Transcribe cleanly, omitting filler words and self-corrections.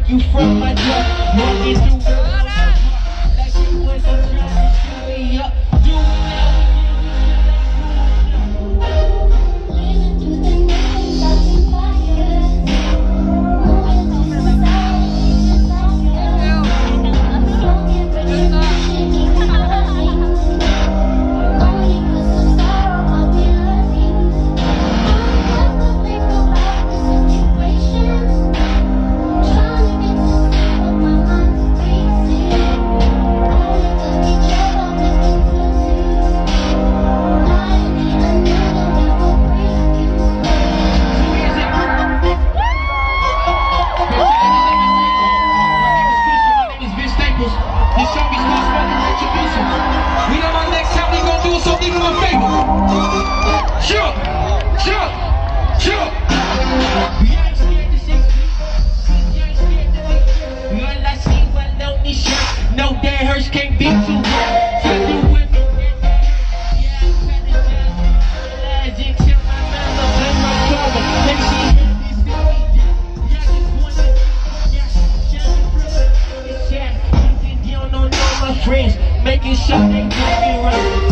take you from my door. Walking through the like you was trying to shoot me up. Do it now. This song is Flume-smoke retribution. We know my next time we gon' do something in my favor. Sure. We ain't scared to say, we ain't scared to be. All I see, well, no these shirts, no that hurts can't be too hard. Try to whip it, yeah, I'm trying to just tell my mama, blame my father. Make she hear this city. Yeah, just wanna, yeah, my friends, making sure they get it right.